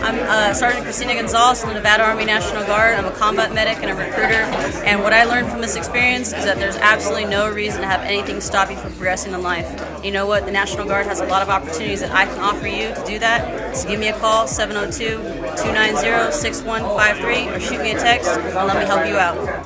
I'm Sergeant Christina Gonzalez in the Nevada Army National Guard. I'm a combat medic and a recruiter, and what I learned from this experience is that there's absolutely no reason to have anything stop you from progressing in life. You know what? The National Guard has a lot of opportunities that I can offer you to do that. So give me a call, 702-290-6153, or shoot me a text and let me help you out.